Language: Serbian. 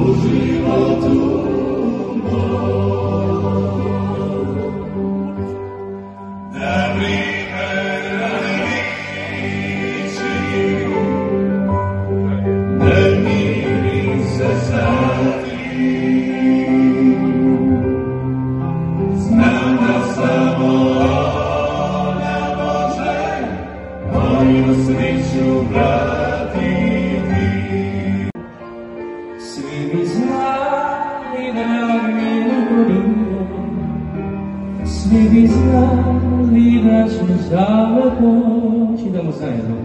životu na vrijeme liči, ne miri se sati, znam da samo ona može moju sreću vratiti. Svi bi znali da mi govorim, svi bi znali da ću zauvek poći. Idemo zajedno.